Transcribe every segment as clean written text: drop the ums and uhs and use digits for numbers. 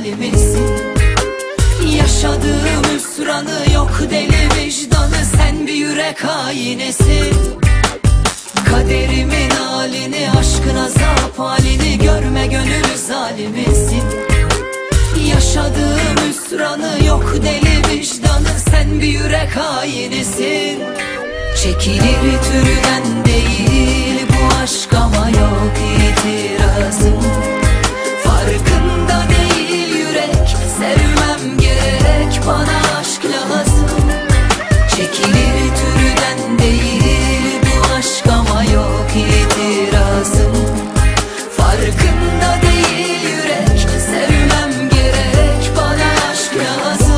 zalimisin. Yaşadığım hüsranı yok deli vicdanı, sen bir yürek hainisin. Kaderimin halini, aşkın azap halini görme gönül zalimisin. Yaşadığım hüsranı yok deli vicdanı, sen bir yürek hainisin. Çekilir türden değil bu aşk ama yok itirazım. Farkında değil yürek, sevmem gerek, bana aşk lazım. Çekilir türden değil bu aşk ama yok itirazım. Farkında değil yürek, sevmem gerek, bana aşk lazım.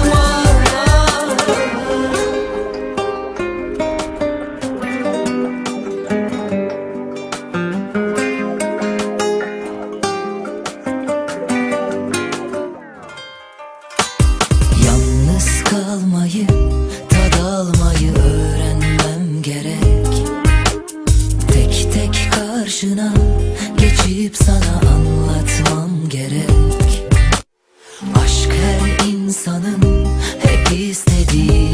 Yalnız kalmayı, tad almayı öğrenmem gerek. Tek tek karşına geçip sana anlatmam gerek. Aşk her insanın hep istediği